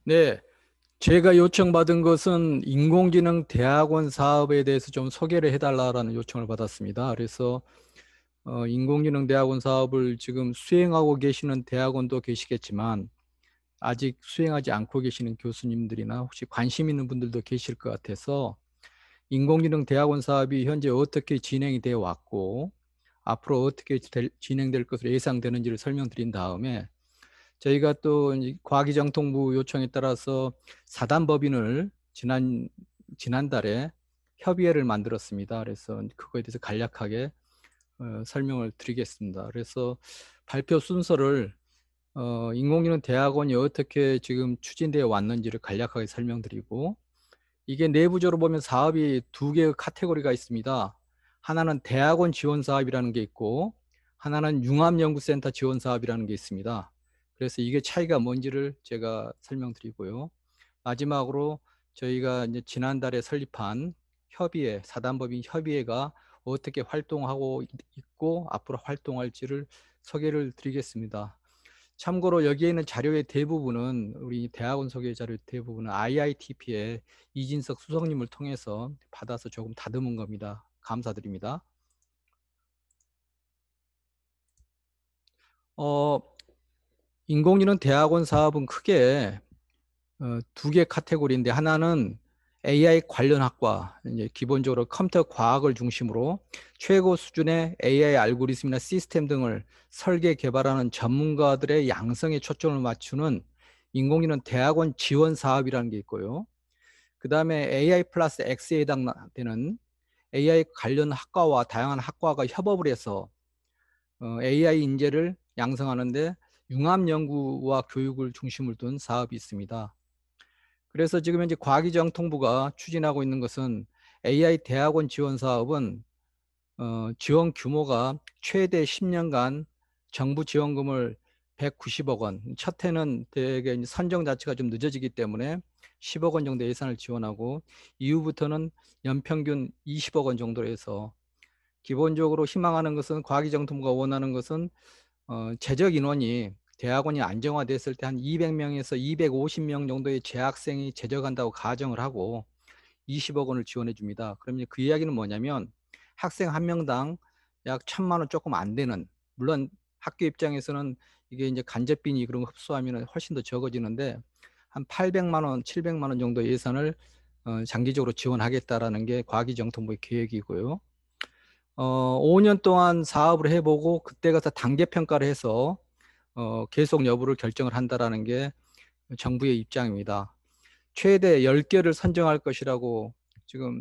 네, 제가 요청받은 것은 인공지능 대학원 사업에 대해서 좀 소개를 해달라는 요청을 받았습니다. 그래서 인공지능 대학원 사업을 지금 수행하고 계시는 대학원도 계시겠지만 아직 수행하지 않고 계시는 교수님들이나 혹시 관심 있는 분들도 계실 것 같아서 인공지능 대학원 사업이 현재 어떻게 진행이 되어 왔고 앞으로 어떻게 진행될 것으로 예상되는지를 설명드린 다음에 저희가 또 과기정통부 요청에 따라서 사단법인을 지난달에 협의회를 만들었습니다. 그래서 그거에 대해서 간략하게 설명을 드리겠습니다. 그래서 발표 순서를 인공지능 대학원이 어떻게 지금 추진되어 왔는지를 간략하게 설명드리고, 이게 내부적으로 보면 사업이 두 개의 카테고리가 있습니다. 하나는 대학원 지원 사업이라는 게 있고, 하나는 융합연구센터 지원 사업이라는 게 있습니다. 그래서 이게 차이가 뭔지를 제가 설명드리고요. 마지막으로 저희가 이제 지난달에 설립한 협의회, 사단법인 협의회가 어떻게 활동하고 있고 앞으로 활동할지를 소개를 드리겠습니다. 참고로 여기에 있는 자료의 대부분은 우리 대학원 소개 자료 대부분은 IITP의 이진석 수석님을 통해서 받아서 조금 다듬은 겁니다. 감사드립니다. 어, 인공지능 대학원 사업은 크게 두 개 카테고리인데 하나는 AI 관련 학과, 이제 기본적으로 컴퓨터 과학을 중심으로 최고 수준의 AI 알고리즘이나 시스템 등을 설계 개발하는 전문가들의 양성에 초점을 맞추는 인공지능 대학원 지원 사업이라는 게 있고요. 그 다음에 AI 플러스 X에 해당되는 AI 관련 학과와 다양한 학과가 협업을 해서 AI 인재를 양성하는데 융합 연구와 교육을 중심을 둔 사업이 있습니다. 그래서 지금 현재 과기정통부가 추진하고 있는 것은 AI 대학원 지원 사업은 지원 규모가 최대 10년간 정부 지원금을 190억 원, 첫 해는 대개 선정 자체가 좀 늦어지기 때문에 10억 원 정도 예산을 지원하고 이후부터는 연평균 20억 원 정도로 해서 기본적으로 희망하는 것은 과기정통부가 원하는 것은 재적 인원이 대학원이 안정화됐을 때 한 200명에서 250명 정도의 재학생이 재적한다고 가정을 하고 20억 원을 지원해 줍니다. 그러면 그 이야기는 뭐냐면 학생 한 명당 약 1,000만 원 조금 안 되는, 물론 학교 입장에서는 이게 이제 간접비니 그런 거 흡수하면 훨씬 더 적어지는데 한 800만 원, 700만 원 정도 예산을 장기적으로 지원하겠다라는 게 과기정통부의 계획이고요. 5년 동안 사업을 해보고 그때 가서 단계 평가를 해서 계속 여부를 결정을 한다라는 게 정부의 입장입니다. 최대 10개를 선정할 것이라고 지금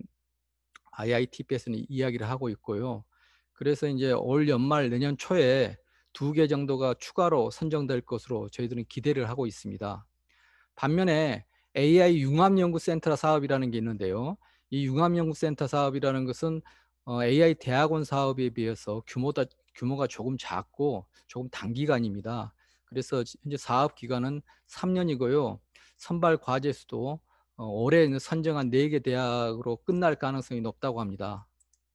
IITP에서는 이야기를 하고 있고요. 그래서 이제 올 연말 내년 초에 2개 정도가 추가로 선정될 것으로 저희들은 기대를 하고 있습니다. 반면에 AI 융합연구센터 사업이라는 게 있는데요. 이 융합연구센터 사업이라는 것은 AI 대학원 사업에 비해서 규모가 조금 작고 조금 단기간입니다. 그래서 현재 사업 기간은 3년이고요. 선발 과제 수도 올해 선정한 4개 대학으로 끝날 가능성이 높다고 합니다.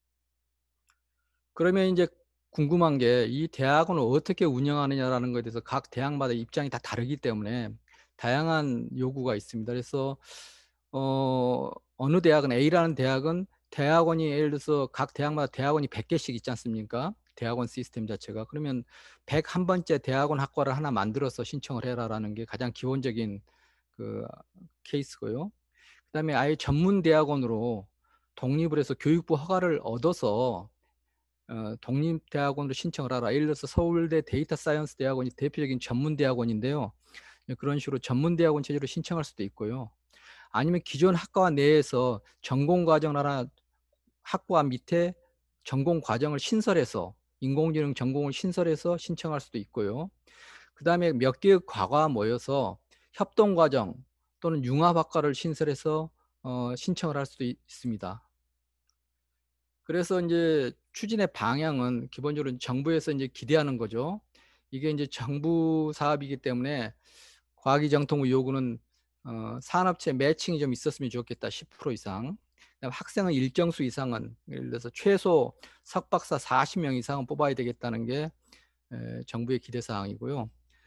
그러면 이제 궁금한 게 이 대학원을 어떻게 운영하느냐라는 것에 대해서 각 대학마다 입장이 다 다르기 때문에 다양한 요구가 있습니다. 그래서 어느 대학은 A라는 대학은 대학원이 예를 들어서 각 대학마다 대학원이 100개씩 있지 않습니까? 대학원 시스템 자체가. 그러면 101번째 대학원 학과를 하나 만들어서 신청을 해라라는 게 가장 기본적인 그 케이스고요. 그다음에 아예 전문 대학원으로 독립을 해서 교육부 허가를 얻어서 독립대학원으로 신청을 하라. 예를 들어서 서울대 데이터 사이언스 대학원이 대표적인 전문 대학원인데요. 그런 식으로 전문 대학원 체제로 신청할 수도 있고요. 아니면 기존 학과 내에서 전공 과정 하나 학과 밑에 전공 과정을 신설해서 인공지능 전공을 신설해서 신청할 수도 있고요. 그 다음에 몇 개의 과가 모여서 협동 과정 또는 융합학과를 신설해서 신청을 할 수도 있습니다. 그래서 이제 추진의 방향은 기본적으로 정부에서 이제 기대하는 거죠. 이게 이제 정부 사업이기 때문에 과기정통부 요구는 산업체 매칭이 좀 있었으면 좋겠다. 10% 이상. 학생은 일정 수 이상은 예를 들어서 최소 석박사 40명 이상은 뽑아야 되겠다는 게 정부의 기대 사항이고요.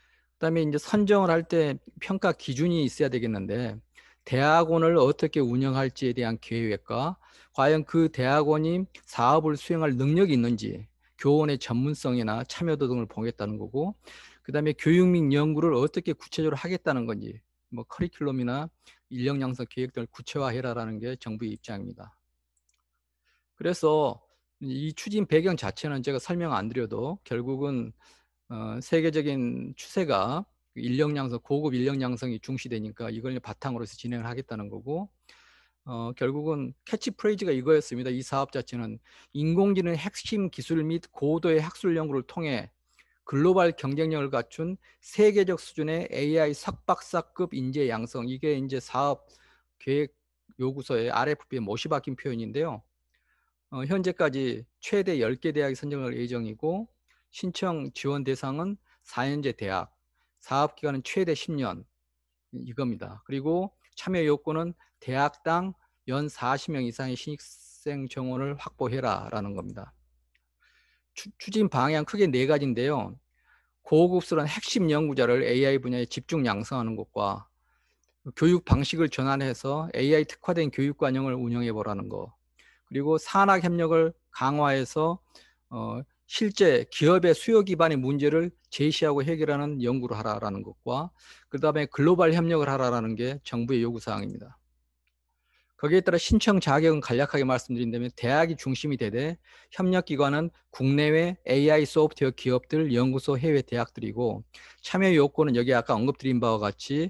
그다음에 이제 선정을 할 때 평가 기준이 있어야 되겠는데, 대학원을 어떻게 운영할지에 대한 계획과 과연 그 대학원이 사업을 수행할 능력이 있는지, 교원의 전문성이나 참여도 등을 보겠다는 거고, 그다음에 교육 및 연구를 어떻게 구체적으로 하겠다는 건지, 뭐 커리큘럼이나 인력 양성 계획 등을 구체화해라라는 게 정부의 입장입니다. 그래서 이 추진 배경 자체는 제가 설명 안 드려도 결국은 세계적인 추세가 인력 양성, 고급 인력 양성이 중시되니까 이걸 바탕으로 해서 진행을 하겠다는 거고, 결국은 캐치프레이즈가 이거였습니다. 이 사업 자체는 인공지능 핵심 기술 및 고도의 학술 연구를 통해 글로벌 경쟁력을 갖춘 세계적 수준의 AI 석박사급 인재 양성, 이게 이제 사업 계획 요구서의 RFP에 못이 박힌 표현인데요. 현재까지 최대 10개 대학이 선정할 예정이고, 신청 지원 대상은 4년제 대학, 사업 기간은 최대 10년, 이겁니다. 그리고 참여 요건은 대학당 연 40명 이상의 신입생 정원을 확보해라라는 겁니다. 추진 방향 크게 네 가지인데요. 고급스러운 핵심 연구자를 AI 분야에 집중 양성하는 것과 교육 방식을 전환해서 AI 특화된 교육 과정을 운영해 보라는 거, 그리고 산학 협력을 강화해서 실제 기업의 수요 기반의 문제를 제시하고 해결하는 연구를 하라라는 것과, 그다음에 글로벌 협력을 하라라는 게 정부의 요구 사항입니다. 거기에 따라 신청 자격은 간략하게 말씀드린다면, 대학이 중심이 되되 협력기관은 국내외 AI 소프트웨어 기업들, 연구소, 해외 대학들이고, 참여 요건은 여기 아까 언급드린 바와 같이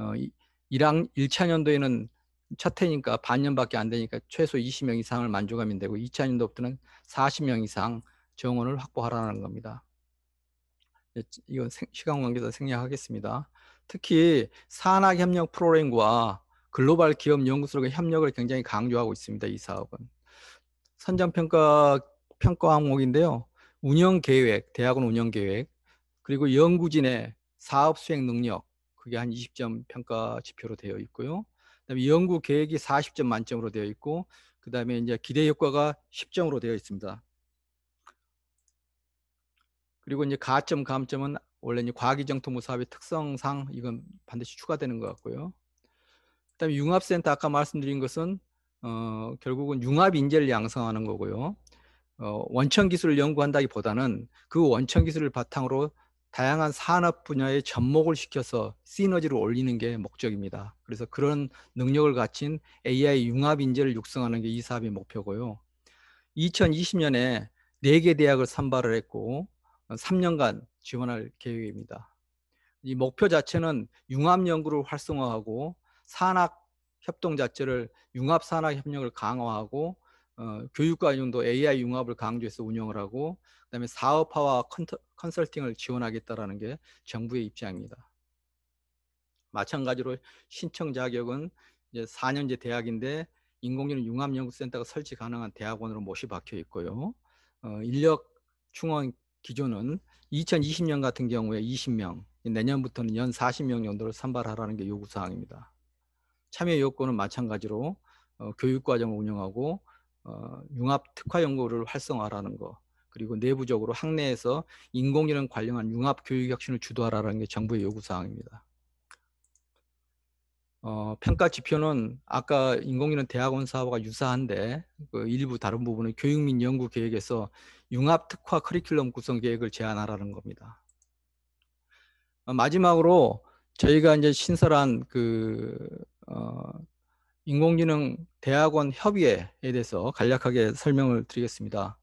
1차년도에는 첫 해니까 반년밖에 안 되니까 최소 20명 이상을 만족하면 되고, 2차년도부터는 40명 이상 정원을 확보하라는 겁니다. 이건 시간 관계에서 생략하겠습니다. 특히 산학협력 프로그램과 글로벌 기업 연구소의 협력을 굉장히 강조하고 있습니다. 이 사업은 선정평가 항목인데요. 운영계획, 대학원 운영계획, 그리고 연구진의 사업 수행 능력, 그게 한 20점 평가 지표로 되어 있고요. 그다음에 연구 계획이 40점 만점으로 되어 있고, 그다음에 이제 기대 효과가 10점으로 되어 있습니다. 그리고 이제 가점, 감점은 원래 이제 과기정통부 사업의 특성상 이건 반드시 추가되는 것 같고요. 그다음에 융합센터, 아까 말씀드린 것은 결국은 융합 인재를 양성하는 거고요. 원천 기술을 연구한다기보다는 그 원천 기술을 바탕으로 다양한 산업 분야에 접목을 시켜서 시너지를 올리는 게 목적입니다. 그래서 그런 능력을 갖춘 AI 융합 인재를 육성하는 게 이 사업의 목표고요. 2020년에 4개 대학을 선발을 했고 3년간 지원할 계획입니다. 이 목표 자체는 융합 연구를 활성화하고 산학 협동 자체를 융합 산학 협력을 강화하고 교육과정도 AI 융합을 강조해서 운영을 하고, 그다음에 사업화와 컨설팅을 지원하겠다라는 게 정부의 입장입니다. 마찬가지로 신청 자격은 이제 4년제 대학인데 인공지능 융합연구센터가 설치 가능한 대학원으로 못이 박혀 있고요. 인력 충원 기준은 2020년 같은 경우에 20명, 내년부터는 연 40명 정도를 선발하라는 게 요구사항입니다. 참여 요건은 마찬가지로 교육과정을 운영하고 융합 특화 연구를 활성화하라는 거, 그리고 내부적으로 학내에서 인공지능 관련한 융합 교육 혁신을 주도하라는 게 정부의 요구사항입니다. 평가 지표는 아까 인공지능 대학원 사업과 유사한데 그 일부 다른 부분은 교육 및 연구 계획에서 융합 특화 커리큘럼 구성 계획을 제안하라는 겁니다. 마지막으로 저희가 이제 신설한 인공지능 대학원 협의회에 대해서 간략하게 설명을 드리겠습니다.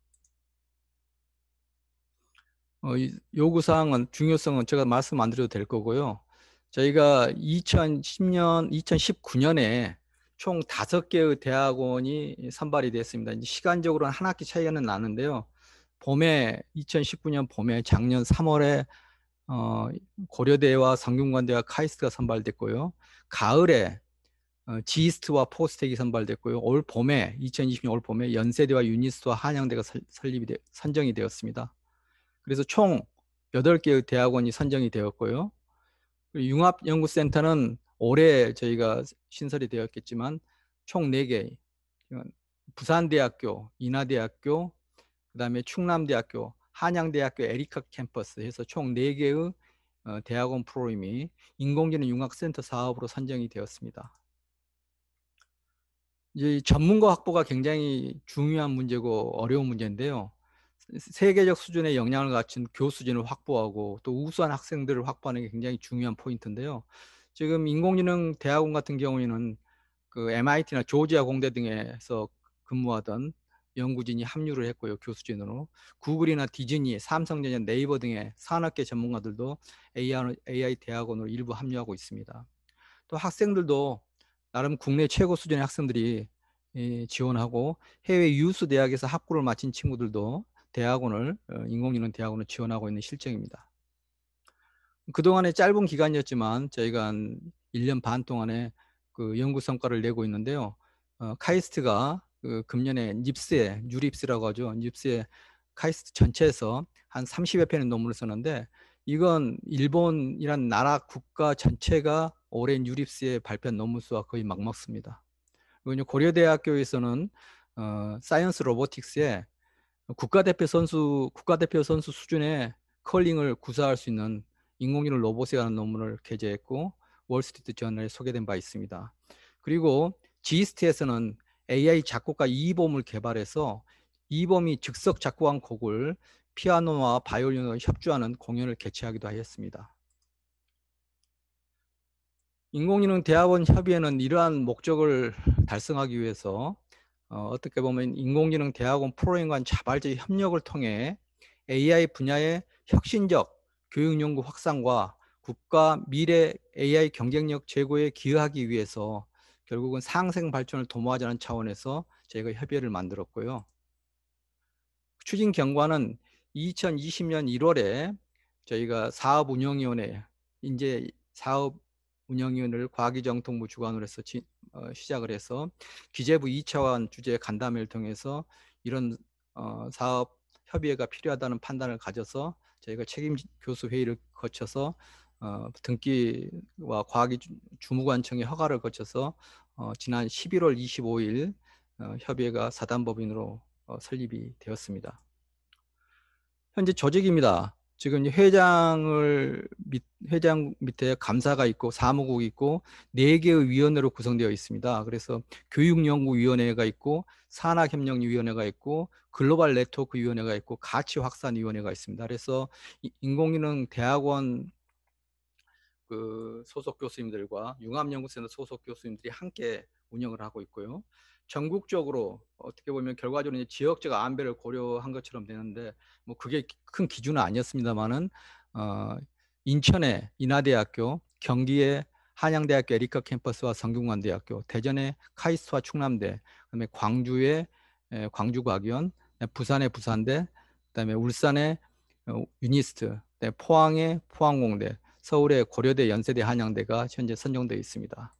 요구사항은, 중요성은 제가 말씀 안 드려도 될 거고요. 저희가 2019년에 총 5개의 대학원이 선발이 됐습니다. 이제 시간적으로는 한 학기 차이는 나는데요. 봄에, 2019년 봄에, 작년 3월에 고려대와 성균관대와 카이스트가 선발됐고요. 가을에 지이스트와 포스텍이 선발됐고요. 올 봄에, 2020년 올 봄에 연세대와 유니스트와 한양대가 선정이 되었습니다. 그래서 총 8개의 대학원이 선정이 되었고요. 융합연구센터는 올해 저희가 신설이 되었겠지만 총 4개, 부산대학교, 인하대학교, 그다음에 충남대학교, 한양대학교 에리카 캠퍼스 해서 총 4개의 대학원 프로그램이 인공지능 융합센터 사업으로 선정이 되었습니다. 이제 전문가 확보가 굉장히 중요한 문제고 어려운 문제인데요. 세계적 수준의 역량을 갖춘 교수진을 확보하고 또 우수한 학생들을 확보하는 게 굉장히 중요한 포인트인데요. 지금 인공지능 대학원 같은 경우에는 그 MIT나 조지아 공대 등에서 근무하던 연구진이 합류를 했고요, 교수진으로. 구글이나 디즈니, 삼성전자, 네이버 등의 산업계 전문가들도 AI 대학원으로 일부 합류하고 있습니다. 또 학생들도 나름 국내 최고 수준의 학생들이 지원하고 해외 유수 대학에서 학부를 마친 친구들도 대학원을 인공지능 대학원을 지원하고 있는 실정입니다. 그동안의 짧은 기간이었지만 저희가 한 1년 반 동안에 그 연구 성과를 내고 있는데요. 카이스트가 그 금년에 닙스에, 뉴립스라고 하죠. 닙스에 카이스트 전체에서 한 30여 편의 논문을 썼는데, 이건 일본이란 나라 국가 전체가 올해 뉴립스에 발표한 논문 수와 거의 막먹습니다. 그리고 고려대학교에서는 사이언스 로보틱스에 국가대표 선수 수준의 컬링을 구사할 수 있는 인공지능 로봇에 관한 논문을 게재했고 월스트리트 저널에 소개된 바 있습니다. 그리고 지스트에서는 AI 작곡가 이범을 개발해서 이범이 즉석 작곡한 곡을 피아노와 바이올린으로 협주하는 공연을 개최하기도 하였습니다. 인공지능 대학원 협의회는 이러한 목적을 달성하기 위해서 어떻게 보면 인공지능 대학원 프로그램 간 자발적 협력을 통해 AI 분야의 혁신적 교육 연구 확산과 국가 미래 AI 경쟁력 제고에 기여하기 위해서 결국은 상생 발전을 도모하자는 차원에서 저희가 협의회를 만들었고요. 추진 경과는 2020년 1월에 저희가 사업운영위원회, 이제 사업운영위원회를 과기정통부 주관으로 해서 시작을 해서 기재부 2차원 주재 간담회를 통해서 이런 사업 협의회가 필요하다는 판단을 가져서 저희가 책임 교수 회의를 거쳐서 등기와 과학기 주무관청의 허가를 거쳐서 지난 11월 25일 협의회가 사단법인으로 설립이 되었습니다. 현재 조직입니다. 지금 회장 밑에 감사가 있고 사무국이 있고 4개의 위원회로 구성되어 있습니다. 그래서 교육연구위원회가 있고 산학협력위원회가 있고 글로벌 네트워크위원회가 있고 가치확산위원회가 있습니다. 그래서 인공지능 대학원 그 소속 교수님들과 융합연구센터 소속 교수님들이 함께 운영을 하고 있고요. 전국적으로 어떻게 보면 결과적으로 이제 지역적 안배를 고려한 것처럼 되는데 뭐 그게 큰 기준은 아니었습니다만은 인천의 인하대학교, 경기의 한양대학교 에리카 캠퍼스와 성균관대학교, 대전의 카이스트와 충남대, 그다음에 광주의 광주과기원, 부산의 부산대, 그다음에 울산의 유니스트, 포항의 포항공대, 서울의 고려대, 연세대, 한양대가 현재 선정되어 있습니다.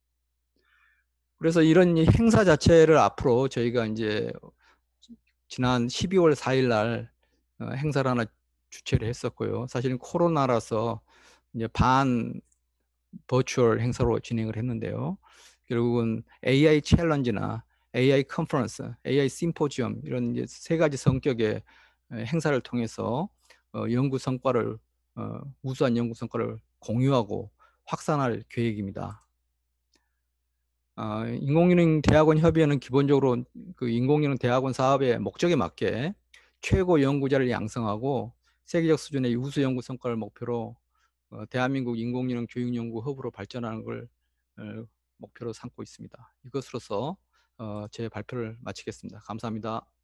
그래서 이런 행사 자체를 앞으로 저희가 이제 지난 12월 4일 날 행사를 하나 주최를 했었고요. 사실은 코로나라서 이제 반 버추얼 행사로 진행을 했는데요. 결국은 AI 챌린지나 AI 컨퍼런스, AI 심포지엄 이런 이제 3가지 성격의 행사를 통해서 연구 성과를 우수한 연구 성과를 공유하고 확산할 계획입니다. 인공지능 대학원 협의회는 기본적으로 그 인공지능 대학원 사업의 목적에 맞게 최고 연구자를 양성하고 세계적 수준의 우수 연구 성과를 목표로 대한민국 인공지능 교육 연구 허브로 발전하는 걸 목표로 삼고 있습니다. 이것으로서 제 발표를 마치겠습니다. 감사합니다.